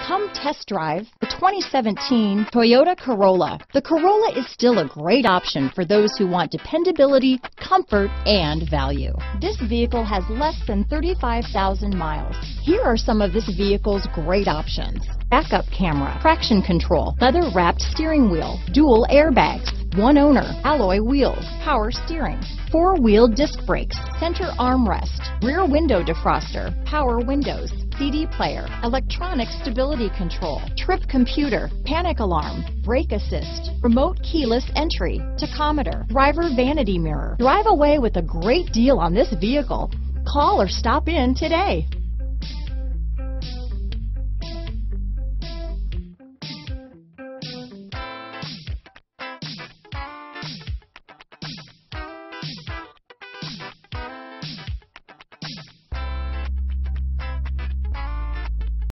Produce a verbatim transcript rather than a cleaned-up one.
Come test drive the twenty seventeen Toyota Corolla. The Corolla is still a great option for those who want dependability, comfort, and value. This vehicle has less than thirty-five thousand miles. Here are some of this vehicle's great options: backup camera, traction control, leather-wrapped steering wheel, dual airbags, one owner, alloy wheels, power steering, four-wheel disc brakes, center armrest, rear window defroster, power windows, C D player, electronic stability control, trip computer, panic alarm, brake assist, remote keyless entry, tachometer, driver vanity mirror. Drive away with a great deal on this vehicle. Call or stop in today.